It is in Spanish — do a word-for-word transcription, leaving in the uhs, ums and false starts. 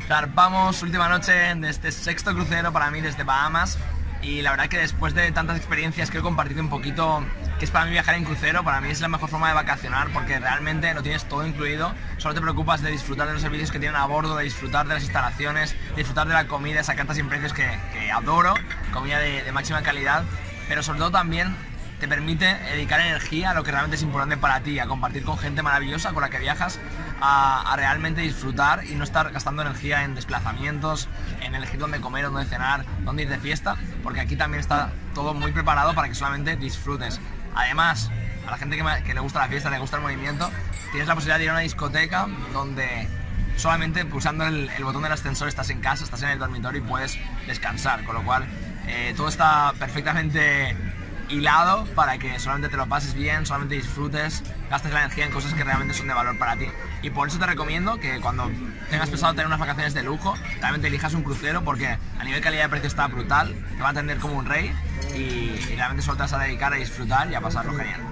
Zarpamos, última noche de este sexto crucero para mí desde Bahamas. Y la verdad que después de tantas experiencias quiero compartirte un poquito qué es para mí viajar en crucero. Para mí es la mejor forma de vacacionar porque realmente lo tienes todo incluido. Solo te preocupas de disfrutar de los servicios que tienen a bordo, de disfrutar de las instalaciones, de disfrutar de la comida, esa carta sin precios que, que adoro, comida de, de máxima calidad. Pero sobre todo también te permite dedicar energía a lo que realmente es importante para ti, a compartir con gente maravillosa con la que viajas, a, a realmente disfrutar y no estar gastando energía en desplazamientos, en elegir dónde comer, dónde cenar, dónde ir de fiesta, porque aquí también está todo muy preparado para que solamente disfrutes. Además, a la gente que, me, que le gusta la fiesta, le gusta el movimiento, tienes la posibilidad de ir a una discoteca donde solamente pulsando el, el botón del ascensor estás en casa, estás en el dormitorio y puedes descansar, con lo cual eh, todo está perfectamente hilado para que solamente te lo pases bien, solamente disfrutes, gastes la energía en cosas que realmente son de valor para ti. Y por eso te recomiendo que cuando tengas pensado tener unas vacaciones de lujo, realmente elijas un crucero porque a nivel calidad de precio está brutal, te va a atender como un rey y, y realmente solo te vas a dedicar a disfrutar y a pasarlo genial.